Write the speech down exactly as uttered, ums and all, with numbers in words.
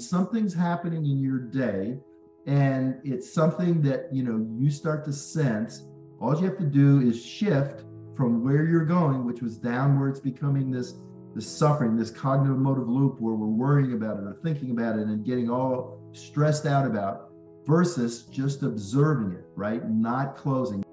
something's happening in your day and it's something that, you know, you start to sense, all you have to do is shift from where you're going, which was downwards, becoming this, this suffering, this cognitive emotive loop where we're worrying about it or thinking about it and getting all stressed out about, versus just observing it, right? Not closing.